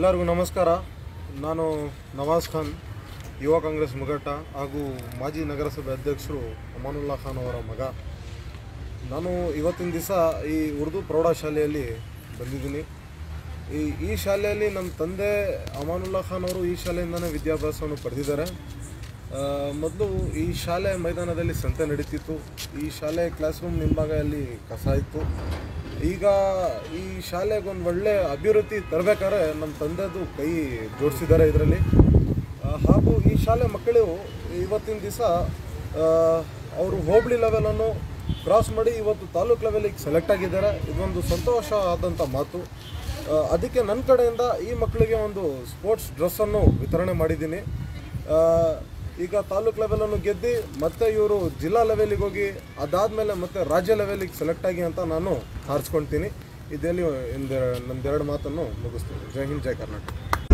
ಎಲ್ಲರಿಗೂ ನಮಸ್ಕಾರ. ನಾನು ನವಾಜ್ ಖಾನ್, ಯುವ ಕಾಂಗ್ರೆಸ್ ಮುಖಂಡ ಹಾಗೂ ಮಾಜಿ ನಗರಸಭೆ ಅಧ್ಯಕ್ಷರು ಅಮಾನುಲ್ಲಾ ಖಾನ್ ಅವರ ಮಗ. ನಾನು ಇವತ್ತಿನ ದಿವಸ ಈ ಉರ್ದು ಪ್ರೌಢಶಾಲೆಯಲ್ಲಿ ಬಂದಿದ್ದೀನಿ. ಈ ಶಾಲೆಯಲ್ಲಿ ನಮ್ಮ ತಂದೆ ಅಮಾನುಲ್ಲಾ ಖಾನ್ ಅವರು ಈ ಶಾಲೆಯಿಂದನೇ ವಿದ್ಯಾಭ್ಯಾಸವನ್ನು ಪಡೆದಿದ್ದಾರೆ. ಮೊದಲು ಈ ಶಾಲೆ ಮೈದಾನದಲ್ಲಿ ಸಂತೆ ನಡೀತಿತ್ತು. ಈ ಶಾಲೆ ಕ್ಲಾಸ್ ರೂಮ್ ಹಿಂಭಾಗದಲ್ಲಿ ಕಸ ಇತ್ತು. ಈಗ ಈ ಶಾಲೆಗೆ ಒಂದು ಒಳ್ಳೆ ಅಭಿವೃದ್ಧಿ ತರಬೇಕಾದ್ರೆ ನಮ್ಮ ತಂದೆದು ಕೈ ಜೋಡಿಸಿದ್ದಾರೆ ಇದರಲ್ಲಿ. ಹಾಗೂ ಈ ಶಾಲೆ ಮಕ್ಕಳು ಇವತ್ತಿನ ದಿವಸ ಅವರು ಹೋಬಳಿ ಲೆವೆಲನ್ನು ಕ್ರಾಸ್ ಮಾಡಿ ಇವತ್ತು ತಾಲೂಕು ಲೆವೆಲಿಗೆ ಸೆಲೆಕ್ಟ್ ಆಗಿದ್ದಾರೆ. ಇದೊಂದು ಸಂತೋಷ ಆದಂಥ ಮಾತು. ಅದಕ್ಕೆ ನನ್ನ ಕಡೆಯಿಂದ ಈ ಮಕ್ಕಳಿಗೆ ಒಂದು ಸ್ಪೋರ್ಟ್ಸ್ ಡ್ರೆಸ್ಸನ್ನು ವಿತರಣೆ ಮಾಡಿದ್ದೀನಿ. ಈಗ ತಾಲೂಕು ಲೆವೆಲನ್ನು ಗೆದ್ದು ಮತ್ತೆ ಇವರು ಜಿಲ್ಲಾ ಲೆವೆಲಿಗೆ ಹೋಗಿ ಅದಾದಮೇಲೆ ಮತ್ತೆ ರಾಜ್ಯ ಲೆವೆಲಿಗೆ ಸೆಲೆಕ್ಟ್ ಆಗಿ ಅಂತ ನಾನು ಹಾರಿಸ್ಕೊಳ್ತೀನಿ. ಇದರಲ್ಲಿ ನಮ್ದೆರಡು ಮಾತನ್ನು ಮುಗಿಸ್ತೀನಿ. ಜೈ ಹಿಂದ್, ಜೈ ಕರ್ನಾಟಕ.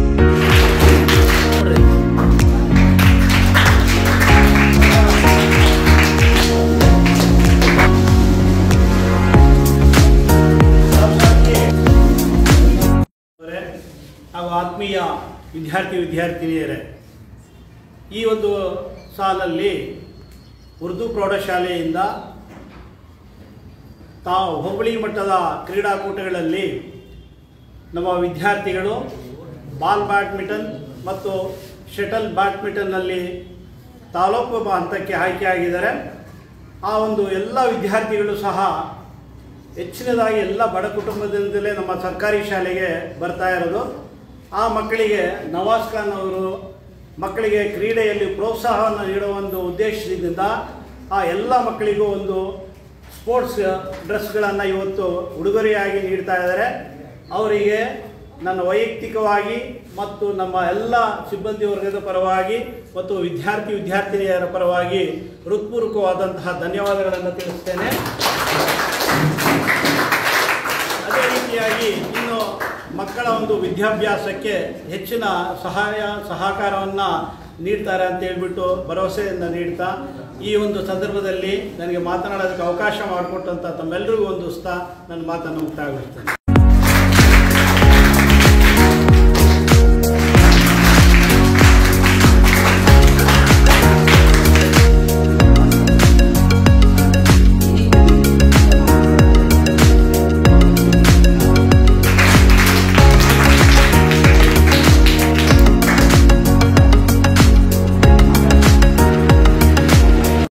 ಹಾಗೂ ಆತ್ಮೀಯ ವಿದ್ಯಾರ್ಥಿನಿಯರೇ, ಈ ಒಂದು ಸಾಲಲ್ಲಿ ಉರ್ದು ಪ್ರೌಢಶಾಲೆಯಿಂದ ಹೋಬಳಿ ಮಟ್ಟದ ಕ್ರೀಡಾಕೂಟಗಳಲ್ಲಿ ನಮ್ಮ ವಿದ್ಯಾರ್ಥಿಗಳು ಬಾಲ್ ಬ್ಯಾಡ್ಮಿಂಟನ್ ಮತ್ತು ಶಟಲ್ ಬ್ಯಾಡ್ಮಿಂಟನ್ನಲ್ಲಿ ತಾಲೂಕು ಹಂತಕ್ಕೆ ಆಯ್ಕೆಯಾಗಿದ್ದಾರೆ. ಆ ಒಂದು ಎಲ್ಲ ವಿದ್ಯಾರ್ಥಿಗಳು ಸಹ ಹೆಚ್ಚಿನದಾಗಿ ಎಲ್ಲ ಬಡ ಕುಟುಂಬದಿಂದಲೇ ನಮ್ಮ ಸರ್ಕಾರಿ ಶಾಲೆಗೆ ಬರ್ತಾ ಇರೋದು. ಆ ಮಕ್ಕಳಿಗೆ ನವಾಜ್ ಖಾನ್ ಅವರು ಮಕ್ಕಳಿಗೆ ಕ್ರೀಡೆಯಲ್ಲಿ ಪ್ರೋತ್ಸಾಹವನ್ನು ನೀಡುವ ಒಂದು ಉದ್ದೇಶದಿಂದ ಆ ಎಲ್ಲ ಮಕ್ಕಳಿಗೂ ಒಂದು ಸ್ಪೋರ್ಟ್ಸ್ ಡ್ರೆಸ್ಗಳನ್ನು ಇವತ್ತು ಉಡುಗೊರೆಯಾಗಿ ನೀಡ್ತಾ ಇದ್ದಾರೆ. ಅವರಿಗೆ ನನ್ನ ವೈಯಕ್ತಿಕವಾಗಿ ಮತ್ತು ನಮ್ಮ ಎಲ್ಲ ಸಿಬ್ಬಂದಿ ವರ್ಗದ ಪರವಾಗಿ ಮತ್ತು ವಿದ್ಯಾರ್ಥಿನಿಯರ ಪರವಾಗಿ ಹೃತ್ಪೂರ್ವಕವಾದಂತಹ ಧನ್ಯವಾದಗಳನ್ನು ತಿಳಿಸ್ತೇನೆ. ಅದೇ ರೀತಿಯಾಗಿ ಇನ್ನು ಮಕ್ಕಳ ಒಂದು ವಿದ್ಯಾಭ್ಯಾಸಕ್ಕೆ ಹೆಚ್ಚಿನ ಸಹಕಾರವನ್ನು ನೀಡ್ತಾರೆ ಅಂತ ಹೇಳ್ಬಿಟ್ಟು ಭರವಸೆಯನ್ನು ನೀಡ್ತಾ ಈ ಒಂದು ಸಂದರ್ಭದಲ್ಲಿ ನನಗೆ ಮಾತನಾಡೋದಕ್ಕೆ ಅವಕಾಶ ಮಾಡಿಕೊಟ್ಟಂಥ ತಮ್ಮೆಲ್ಲರಿಗೂ ಹೊಂದಿಸ್ತಾ ನನ್ನ ಮಾತನ್ನು ಮುಕ್ತಾಯಗೊಳಿಸ್ತೇನೆ.